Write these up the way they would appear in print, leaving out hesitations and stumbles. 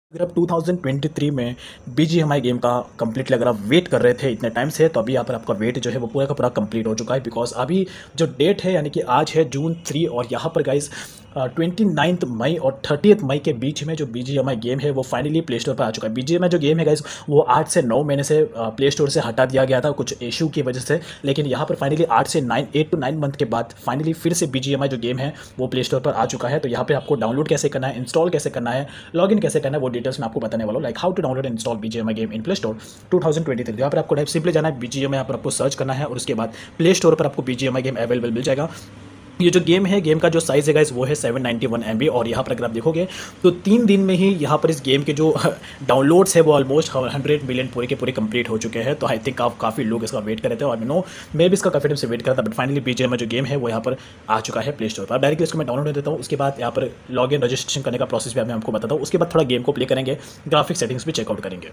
अगर आप 2023 में बीजीएमआई गेम का कंप्लीटली अगर आप वेट कर रहे थे इतने टाइम से, तो अभी यहाँ पर आपका वेट जो है वो पूरा का पूरा कंप्लीट हो चुका है। बिकॉज अभी जो डेट है यानी कि आज है जून 3 और यहाँ पर गाइज 29 मई और 30 मई के बीच में जो बीजीएमआई गेम है वो फाइनली प्ले स्टोर पर आ चुका है। बीजीएमआई जो गेम है गाइज वो 8 से 9 महीने से प्ले स्टोर से हटा दिया गया था कुछ इशू की वजह से, लेकिन यहाँ पर फाइनली 8 to 9 मंथ के बाद फाइनली फिर से बीजीएमआई जो गेम है वो प्ले स्टोर पर आ चुका है। तो यहाँ पर आपको डाउनलोड कैसे करना है, इंस्टॉल कैसे करना है, लॉगिन कैसे करना है, वो डिटेल्स मैं आपको बताने वाला हूँ। Like how to download and install BGMI game in Play Store 2023। यहाँ पर आपको सिंपली जाना है बीजीएमआई, यहाँ पर आपको सर्च करना है और उसके बाद प्ले स्टोर पर आपको बीजीएमआई गेम अवेलेबल मिल जाएगा। ये जो गेम है, गेम का जो साइज़ है गाइस वो है 791 MB और यहाँ पर अगर आप देखोगे तो 3 दिन में ही यहाँ पर इस गेम के जो डाउनलोड्स है वो ऑलमोस्ट 100 मिलियन पूरे के पूरे कंप्लीट हो चुके हैं। तो आई थिंक आप काफ़ी लोग इसका वेट कर रहे थे और मैं भी इसका काफ़ी टाइम से वेट कर रहा था, बट फाइनली बीजीएमआई जो गेम है वो यहाँ पर आ चुका है प्ले स्टोर पर। डायरेक्टली इसको मैं डाउनलोड कर देता हूँ, उसके बाद यहाँ पर लॉग इन रजिस्ट्रेशन करने का प्रोसेस भी मैं आपको बताता हूँ। उसके बाद थोड़ा गेम को प्ले करेंगे, ग्राफिक सेटिंग्स भी चेकआउट करेंगे।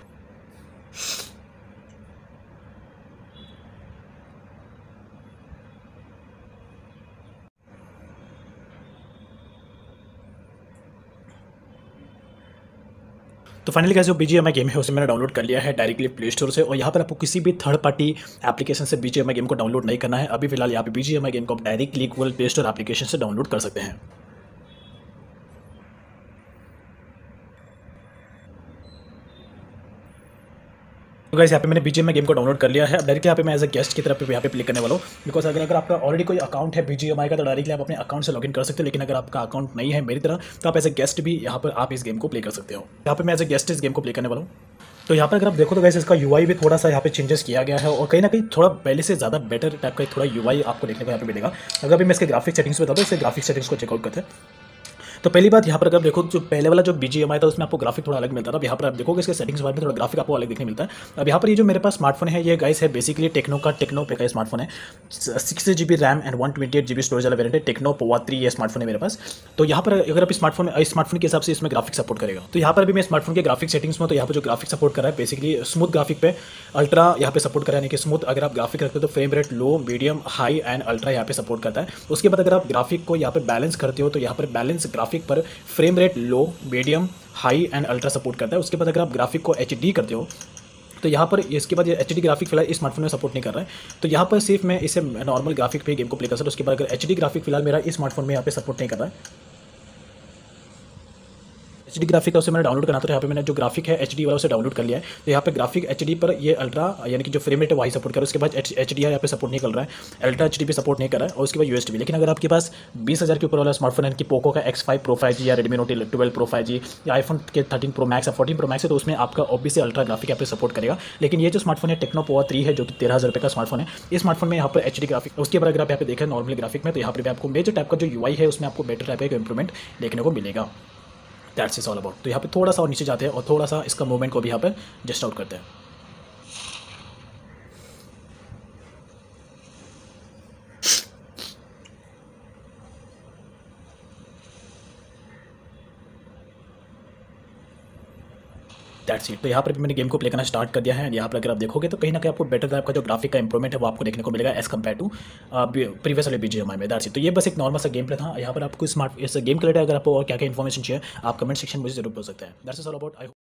तो फाइनली गाइस जो बीजीएमआई गेम है उसे मैंने डाउनलोड कर लिया है डायरेक्टली प्ले स्टोर से। और यहाँ पर आपको किसी भी थर्ड पार्टी एप्लीकेशन से बीजीएमआई गेम को डाउनलोड नहीं करना है। अभी फिलहाल यहाँ पे बीजीएमआई गेम को आप directly Google Play Store application से डाउनलोड कर सकते हैं। तो गाइस यहाँ पे मैंने बीजीएमआई गेम को डाउनलोड कर लिया है। अब डायरेक्टली यहाँ पे मैं एज अ गेस्ट की तरफ यहाँ पे क्लिक करने वाला हूँ। बिकॉज अगर आपका ऑलरेडी कोई अकाउंट है बीजीएमआई का तो डायरेक्टली आप अपने अकाउंट से लॉगिन कर सकते हो, लेकिन अगर आपका अकाउंट नहीं है मेरी तरह तो आप एज अ गेस्ट भी यहाँ पर आप इस गेम को प्ले कर सकते हो। यहाँ पे मैं एज अ गेस्ट इस गेम को प्ले करने वाला हूँ। तो यहाँ पर अगर आप देखो तो गाइस इसका यूआई भी थोड़ा सा यहाँ पे चेंजेस किया गया है और कहीं ना कहीं थोड़ा पहले से ज़्यादा बेटर टाइप का थोड़ा यूआई आपको देखने को यहाँ पे मिलेगा। अगर भी मैं इसके ग्राफिक सेटिंग्स बता दूँ, इसके ग्राफिक सेटिंग्स को चेकआउट करते हैं। तो पहली बात यहाँ पर अगर देखो जो पहले वाला जो बीजीएमआई था उसमें आपको ग्राफिक थोड़ा अलग मिलता था। अब यहाँ पर आप देखोगे इसके सेटिंग्स बाद में थोड़ा ग्राफिक आपको अलग देखने मिलता है। अब यहाँ पर ये जो मेरे पास स्मार्टफोन है ये गाइस है बेसिकली टेक्नो पे का स्मार्टफोन है। 6GB RAM and 128GB storage वाला वेरिएंट है। टेक्नो पोवा 3 ये स्मार्टफोन है मेरे पास। तो यहाँ पर अगर आप स्मार्टफोन के हिसाब से इसमें ग्राफिक सपोर्ट करेगा। तो यहाँ पर भी मैं स्मार्टफोन के ग्राफिक सेटिंग्स में तो यहाँ पर जो ग्राफिक सपोर्ट कर रहा है बेसिकली स्मूथ ग्राफिक पे अल्ट्रा यहाँ पे सपोर्ट कर रहा है, यानी कि स्मूथ अगर आप ग्राफिक रखते हो तो frame rate low, medium, high and ultra यहाँ पे सपोर्ट करता है। उसके बाद अगर आप ग्राफिक को यहाँ पे बैलेंस करते हो तो यहाँ पर बैलेंस ग्राफिक पर frame rate low, medium, high and ultra support करता है। उसके बाद अगर आप ग्राफिक को HD करते हो तो यहाँ पर इसके बाद HD ग्राफिक फिलहाल इस स्मार्टफोन में सपोर्ट नहीं कर रहा है। तो यहाँ पर सिर्फ मैं इसे नॉर्मल ग्राफिक पे गेम को प्ले कर सकता हूँ। उसके बाद अगर HD ग्राफिक फिलहाल मेरा इस स्मार्टफोन में यहाँ पे सपोर्ट नहीं कर रहा है। HD ग्राफिक है उसे मैंने डाउनलोड करना था, तो यहाँ पे मैंने जो ग्राफिक है HD वाला उसे डाउनलोड कर लिया है। तो यहाँ पे ग्राफिक HD पर ये अल्ट्रा यानी कि जो फ्रेम रेट है वही सपोर्ट कर रहा है। उसके बाद HDR यहाँ पे सपोर्ट नहीं कर रहा है, अल्ट्रा HD भी सपोर्ट नहीं कर रहा है और उसके बाद USB। लेकिन अगर आपके पास 20,000 के ऊपर वाला स्मार्टफोन है कि पोको का X5 Pro 5G या रेडमी नोट 12 Pro 5G या आईफोन के 13 Pro Max या 14 Pro Max है तो उसमें आपका ऑब्वियसली अल्ट्रा ग्राफिक यहाँ पे सपोर्ट करेगा। लेकिन ये जो स्मार्टफोन है टेक्नो पोवा 3 है जो कि 13,000 रुपये का स्मार्टफोन है। इस स्मार्टफोन में यहाँ पर HD ग्राफिक, उसके बाद अगर आप यहाँ पे देखें नॉर्मल ग्राफिक में तो यहाँ पर आपको मेजर टाइप का जो UI है उसमें आपको बेटर टाइप का इंप्रूवमेंट देखने को मिलेगा। That's is all about. तो यहाँ पे थोड़ा सा और नीचे जाते हैं और थोड़ा सा इसका मूवमेंट को भी यहाँ पर जस्ट आउट करते हैं। That's it. तो यहाँ पर भी मैंने गेम को प्ले करना स्टार्ट कर दिया है। यहाँ पर अगर आप देखोगे तो कहीं ना कहीं आपको बेटर टाइप का जो ग्राफिक का इंप्रूवमेंट है वो आपको देखने को मिलेगा एज कम्पेयर टू प्रीवियस वाले बीजीएमआई में। That's it. तो ये बस एक नॉर्मल सा गेम प्ले था। यहाँ पर आपको इस गेम के रिलेटेड अगर आपको और क्या क्या इन्फॉर्मेशन चाहिए आप कमेंट सेक्शन में मुझे जरूर पूछ सकते हैं। That's is all about.